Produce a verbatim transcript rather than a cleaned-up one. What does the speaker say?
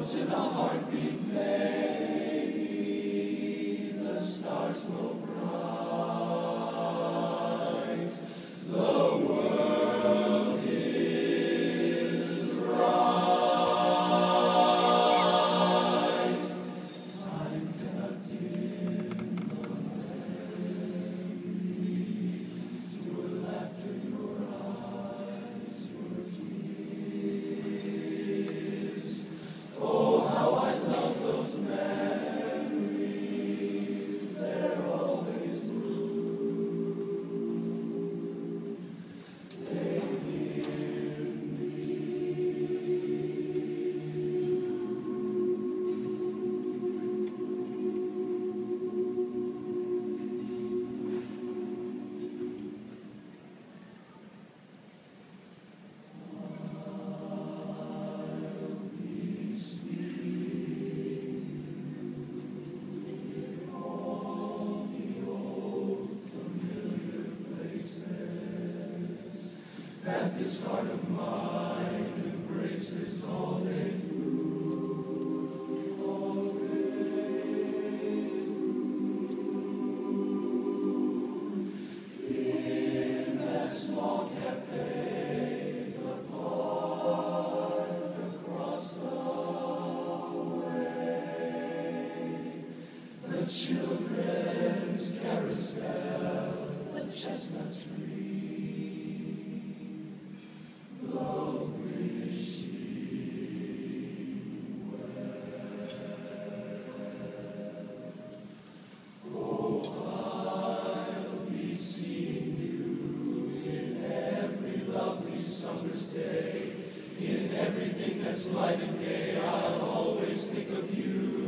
once in a heartbeat, maybe the stars will bright. The world is right. Time cannot dim the memories. Your laughter, your eyes, your tears. Oh, how I love those memories. They're always blue. They give me peace. That this heart of mine embraces all day through, all day through. In that small cafe, the park across the way, the children's carousel, the chestnut tree. Summer's day, in everything that's light and gay, I'll always think of you.